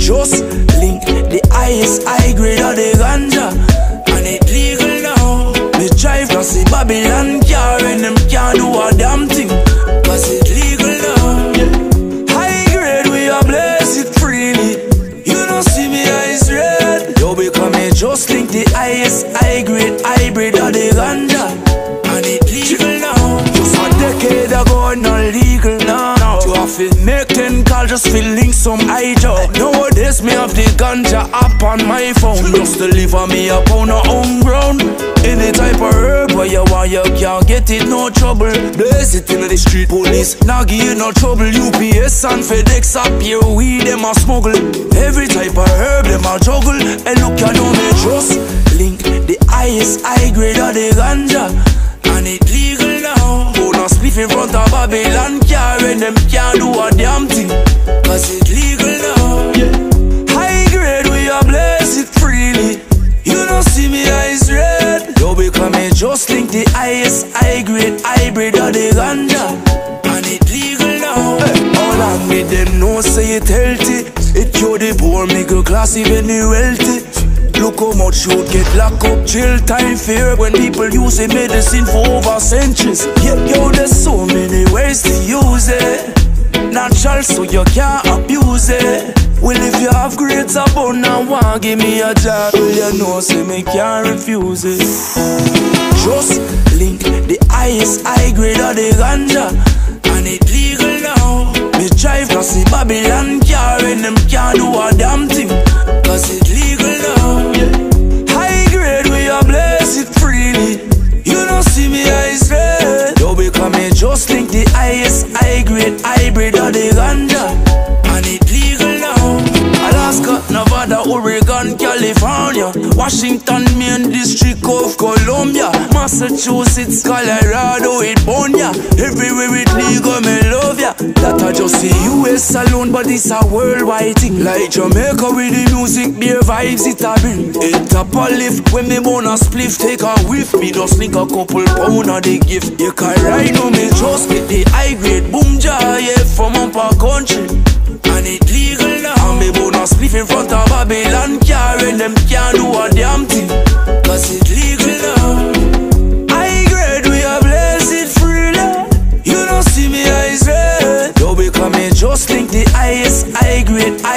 just link the highest high grade of the ganja, and it legal now. Me drive past the Babylon car and them can't do a damn thing, cause it legal now. High grade we are bless it freely. You don't see me eyes red. Yo, because me just link the highest high grade hybrid of the ganja, and it legal now. Just a decade ago, not legal now. You have to make 10 calls just to link some high job. Nowadays me have the ganja app on my phone, just deliver me a pound of homegrown. Any type of herb where you want, you can't get it, no trouble. Blaze it in the street, police now give you no trouble. UPS and FedEx up here, weed them a smuggle. Every type of herb them a juggle. And look, you know me just link the highest high grade of the ganja, and it legal now. Gonna spliff in front of Babylon car and them can't do a damn thing, cause it legal now. High grade we are bless it freely. You don't see me eyes red. Yo, because me just link the highest high grade hybrid of the ganja, and it legal now. All I need them know say it healthy. It cure the poor, middle class, even the wealthy. Look how much you get locked up, jail time fear, when people use the medicine for over centuries. Yeah, yo, there's so many ways to use it. Natural, so you can't abuse it. Well, if you have grades above now, want give me a job, well, you know, say me can't refuse it. Just link the highest high grade of the ganja, and it legal now. Me drive past the Babylon car and them can't do a damn thing, cause it legal now. High grade we are bless it freely. You don't see me eyes red. Yo, because me just link the highest high grade hybrid of the ganja, and it legal now. Alaska, Nevada, Oregon, California, Washington, Main District of Columbia, Massachusetts, Colorado, it born ya. Everywhere it legal, me love ya. That I just the US alone, but it's a worldwide thing. Like Jamaica with the music, beer vibes it a bring. It up a lift, when me wanna spliff, take a whiff. Me just link a couple pound of the gift. You can ride on me, just get the high grade boom jar, yeah, from up a country, and it legal now. And me wanna spliff in front of Babylon car and them can't do a damn thing, cause it legal now. High grade we are bless it freely. You don't see me eyes red. Yo, because me just link the highest high grade